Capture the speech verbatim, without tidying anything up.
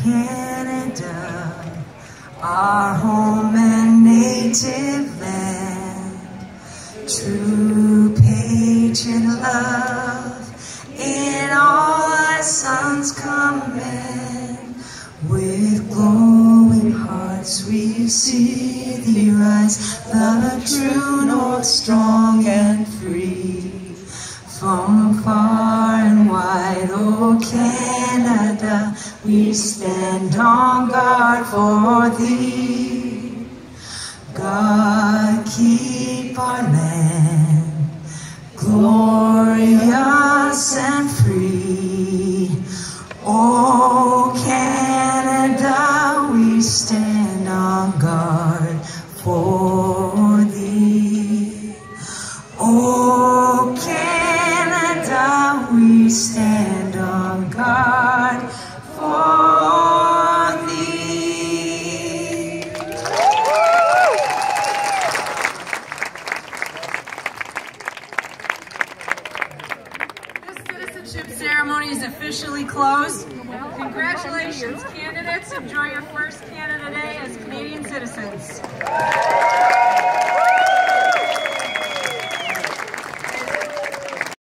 Canada, our home and native land. True patriot love in all our sons command. With glowing hearts we see thee rise, the true north, strong and free. From far and wide, oh Canada, we stand on guard for thee. God keep our land glorious and free. Oh Canada, we stand on guard for thee. Oh Canada, we stand on guard for thee. This citizenship ceremony is officially closed. Congratulations, candidates. Enjoy your first Canada Day as Canadian citizens.